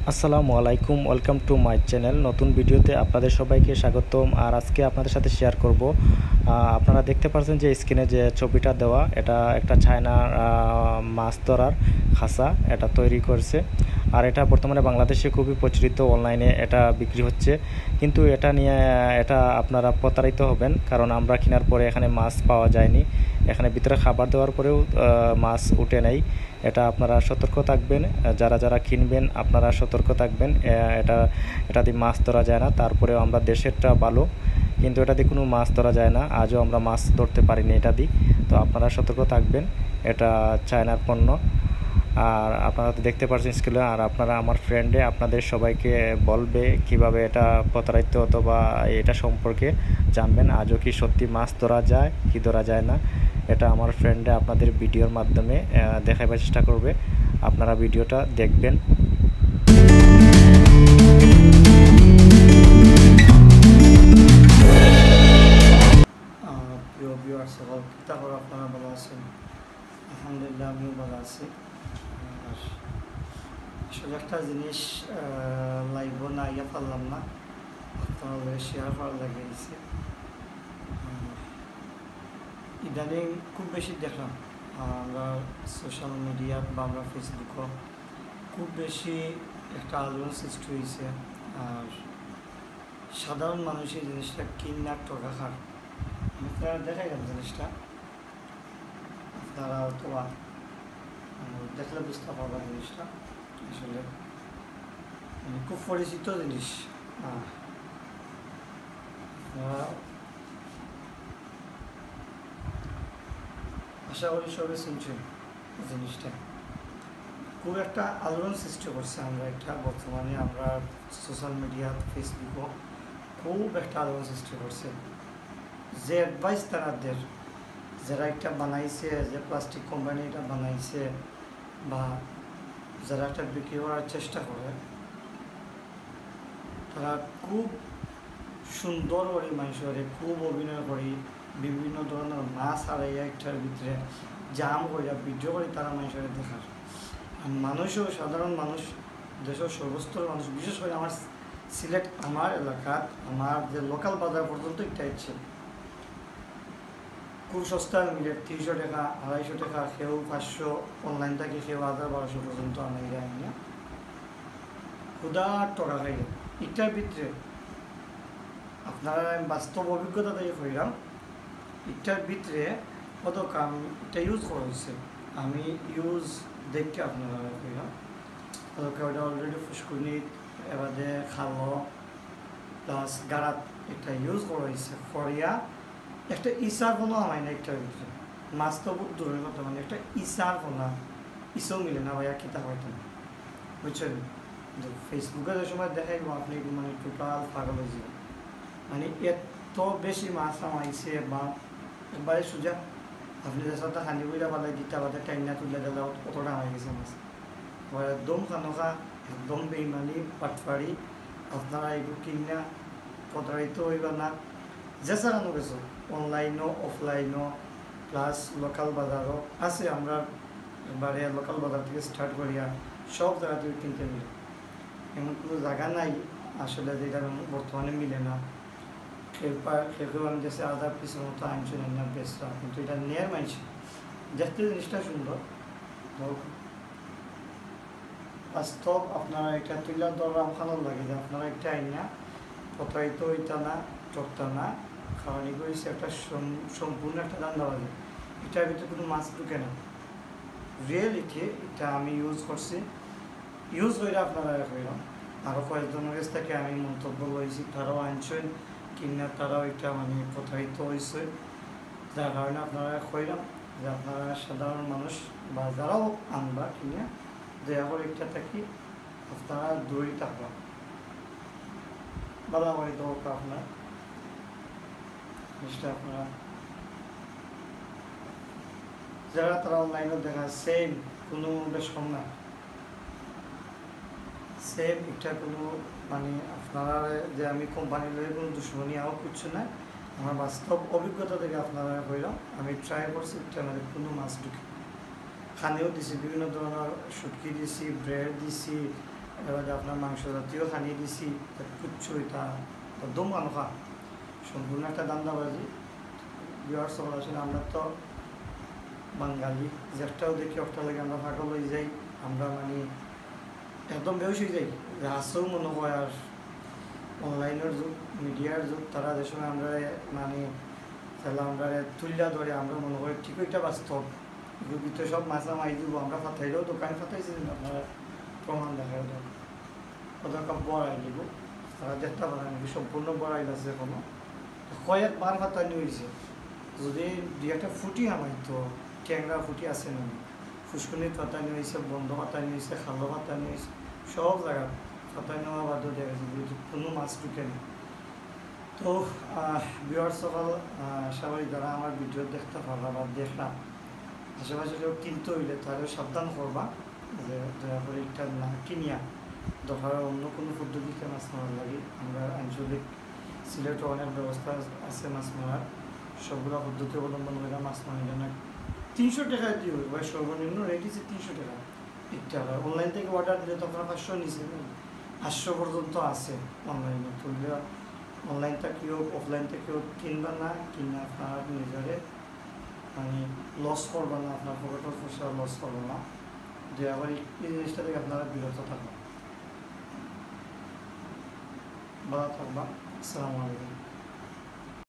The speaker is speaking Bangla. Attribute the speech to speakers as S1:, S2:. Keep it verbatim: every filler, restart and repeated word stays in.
S1: আসসালামু আলাইকুম, ওয়েলকাম টু মাই চ্যানেল। নতুন ভিডিওতে আপনাদের সবাইকে স্বাগতম। আর আজকে আপনাদের সাথে শেয়ার করব, আপনারা দেখতে পাচ্ছেন যে স্ক্রিনে যে ছবিটা দেওয়া, এটা একটা চায়নার মাছ ধরার খাঁচা এটা তৈরি করছে। আর এটা বর্তমানে বাংলাদেশে খুবই প্রচলিত, অনলাইনে এটা বিক্রি হচ্ছে। কিন্তু এটা নিয়ে এটা আপনারা প্রতারিত হবেন, কারণ আমরা কেনার পরে এখানে মাছ পাওয়া যায়নি। এখানে ভিতরে খাবার দেওয়ার পরেও মাছ উঠে নেই। এটা আপনারা সতর্ক থাকবেন, যারা যারা কিনবেন আপনারা সতর্ক থাকবেন। এটা এটা দিয়ে মাছ ধরা যায় না। তারপরেও আমরা দেশেরটা ভালো, কিন্তু এটা দিয়ে কোনো মাছ ধরা যায় না। আজও আমরা মাছ ধরতে পারিনি এটা দিয়ে। তো আপনারা সতর্ক থাকবেন, এটা চায়নার পণ্য। আর আপনারা তো দেখতে পাচ্ছেন স্কুলে। আর আপনারা আমার ফ্রেন্ডে আপনাদের সবাইকে বলবে কিভাবে এটা প্রতারিত অথবা এটা সম্পর্কে জানবেন। আজও কি সত্যি মাছ ধরা যায় কি ধরা যায় না, এটা আমার ফ্রেন্ডে আপনাদের ভিডিওর মাধ্যমে দেখাবার চেষ্টা করবে। আপনারা ভিডিওটা দেখবেন।
S2: প্রিয় ভিউয়ার্স, সকল তারপর আপনারা ভালো আছেন? আলহামদুলিল্লাহ, আমিও ভালো আছি। আসলে একটা জিনিস লাইভ না ইয়া পারলাম না, আপনারা শেয়ার করার লাগিয়েছি। ইদানিং খুব বেশি দেখলাম আমরা সোশ্যাল মিডিয়া বা আমরা ফেসবুকও খুব বেশি একটা আলোড়ন সৃষ্টি হয়েছে। আর সাধারণ মানুষ এই জিনিসটা কিনার টাকা খার, আপনারা দেখাইলাম জিনিসটা, আপনারা হয়তো দেখলে বুঝতে পারবেন জিনিসটা আসলে খুব পরিচিত জিনিস। আশা করি সবাই শুনছেন জিনিসটা। খুব একটা আলোড়ন সৃষ্টি করছে আমরা একটা বর্তমানে আমরা সোশ্যাল মিডিয়া ফেসবুকও খুব একটা আলোড়ন সৃষ্টি করছে। যে অ্যাডভাইস তারাদের যারা একটা বানাইছে, যে প্লাস্টিক কোম্পানি এটা বানাইছে বা যারা একটা বিক্রি করার চেষ্টা করে, তারা খুব সুন্দর করে মানুষের খুব অভিনয় করি, বিভিন্ন ধরনের মাছ হারাইয়া একটার ভিতরে জাম করিয়া ভিডিও করে তারা মানুষের দেখার। আর মানুষও সাধারণ মানুষ, দেশের সর্বস্তর মানুষ, বিশেষ করে আমার সিলেট আমার এলাকার আমার যে লোকাল বাজার পর্যন্ত একটা ইচ্ছে খুব সস্তা মিলে তিনশো টাকা আড়াইশো টাকা, কেউ পাঁচশো অনলাইন থেকে, কেউ হাজার বারোশো পর্যন্ত আমি যাই না। ক্ষুদার টাকা খাই এটার ভিতরে আপনারা বাস্তব অভিজ্ঞতা থেকে কইলাম, এটার ভিতরে কত কাম এটা ইউজ করা হয়েছে, আমি ইউজ দেখতে আপনারা কইলাম। ওটা অলরেডি ফুসকুনি এবারে খালো প্লাস গাড়াত এটা ইউজ করা হয়েছে করিয়া একটা ইসার কোনো হয় না একটার ভিতরে। মাছ তো খুব দূরের কথা, মানে একটা ইসার ফোনা ইসও মিলে না ভাইয়া কিতা হয়তো না, বুঝছেন? ফেসবুকে যে সময় দেখাইব আপনি মানে টোটাল পাগল হয়ে যাবেন। মানে এত বেশি মাছ আমাইছে বা একবারে সোজা আপনি যে সাথে খানি বইলা পালাই দিতে পারতে টাইনা তুলে দিলে কতটা হয়ে গেছে মাছ। একদম খানোখা, একদম বেইমানি পাটফাড়ি। আপনারা এগুলো কিনা প্রতারিত হইবা না। যে চালানো গেছো অনলাইনও অফলাইনও প্লাস লোকাল বাজারও আছে। আমরা এবারে লোকাল বাজার থেকে স্টার্ট করিয়া সব জায়গা থেকে কিনতে মিলে, এমন কোনো জায়গা নাই আসলে যেটা বর্তমানে মিলে না। খেলপা খেলকেও আমি দেশে আধার পিসের মতো আনছি না বেশটা, কিন্তু এটা নেয়ার মানছি দেখতে জিনিসটা সুন্দর। বাস্তব আপনারা একটা তুলার দর আমখানো লাগে যে আপনারা একটা আইনা প্রতারিত হইতা না, টকতা না। কারণ এগুলো হচ্ছে একটা সম্পূর্ণ একটা দান্দাবাজি, এটার ভিতরে কোনো মাছ ঢুকে না। রিয়েলিটি এটা আমি ইউজ করছি, ইউজ করে আপনারা কইলাম। আরও কয়েকজনের কাছ থেকে আমি মন্তব্য করেছি, তারাও আনছেন কিনা, তারাও এটা মানে প্রতারিত হয়েছে। যার কারণে আপনারা কইলাম যে আপনারা সাধারণ মানুষ বা যারাও আনবা কিনা দয়া করে একটা থাকি আপনারা দূরেই থাকবা, ভালো করে দরকার আপনার জিনিসটা। আপনারা যারা তারা অনলাইনে দেখা সেম কোনো বেশ কম না, সেম এটা কোনো মানে আপনারা যে আমি কোম্পানির লয়ে কোনো দুশ্মনী আও কিছু না। আমার বাস্তব অভিজ্ঞতা থেকে আপনারা কইলাম, আমি ট্রাই করছি এটা আমাদের কোনো মাছ ঢুকে খানেও দিছি, বিভিন্ন ধরনের শুটকি দিছি, ব্রেড দিছি, এবারে আপনার মাংস জাতীয় খানিয়ে দিছি কুচ্ছু এটা একদম আনখা সম্পূর্ণ একটা দান্দাবাজি বিহার সবার আসলে আমরা তো বাঙালি যেটাও দেখি ওটা লাগে আমরা পাগল হয়ে যাই আমরা মানে একদম বেউস হয়ে যাই যে হাসেও মনে হয় আর অনলাইনের যুগ মিডিয়ার যুগ তারা যে সময় আমরা মানে তাহলে আমরা তুলিয়া ধরে আমরা মনে করি ঠিক একটা বাস্তব ভিতরে সব মাছ মাই দিব আমরা ফাটাইলেও দোকানে ফাটাইছি আপনারা প্রমাণ দেখা দেয় কত কাপ বড়াই দিব তারা দেখতে পারেন সম্পূর্ণ বড়াই আছে এখনো কয়েকবার ফাটানি হয়েছে যদি দুই একটা ফুটি আমার তো ট্যাংরা ফুটি আছে না ফুসকুনির ফাটানি হয়েছে বন্ধ ফাটানি হয়েছে খালো ফাটানি হয়েছে সব জায়গা ফাটানি নেওয়া বাধ্য দেখা গেছে কোনো মাছ ঢুকে নেই তো বিহার সকাল সবাই যারা আমার ভিডিও দেখতে পারবা বা দেখলাম আশেপাশে কেউ কিনতে হইলে তাহলে সাবধান করবা যে দয়া করে একটা না কিনিয়া দরকার অন্য কোনো পদ্ধতিতে মাছ মারার লাগে আমরা আঞ্চলিক সিলেটে অনেক ব্যবস্থা আছে মাছ মারার সবগুলো পদ্ধতি অবলম্বন করে মাছ মারি না তিনশো টাকা দিও বা সর্বনিম্ন রেট হচ্ছে তিনশো টাকা একটা অনলাইন থেকে অর্ডার দিলে তো আপনারা পাঁচশো নিচে আটশো পর্যন্ত আছে অনলাইনে তুললে অনলাইন থেকেও অফলাইন থেকেও কিনবা না কিনে আপনার নিজেরে মানে লস করবেন না আপনার পকেটের পয়সা লস করবেন না যে আবার এই জিনিসটা থেকে আপনারা বিরত থাকবেন ভালো থাকবা আসসালামু আলাইকুম।